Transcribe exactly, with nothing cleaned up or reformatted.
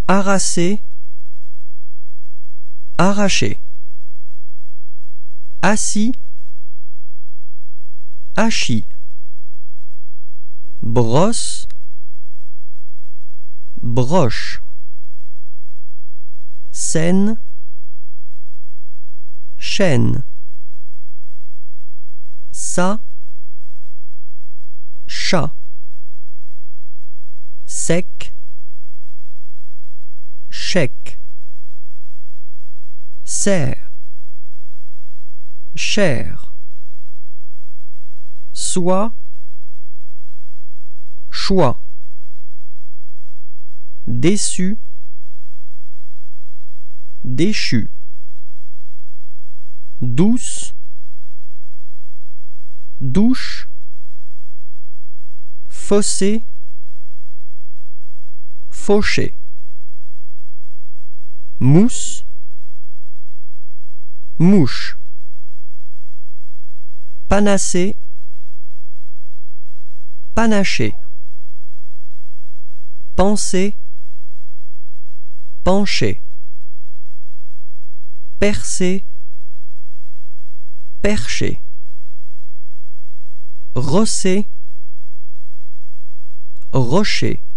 harasser, arracher. Assis, hachis. Brosse, broche. Scène, chaîne. Ça, chat. Sec, chèque. Serre, chair. Soit, choix. Déçu, déchu. Douce, douche. Fossé, fauché. Mousse, mouche. Panacée, panaché. Penser, pencher. Percer, percher. Rosser, rocher.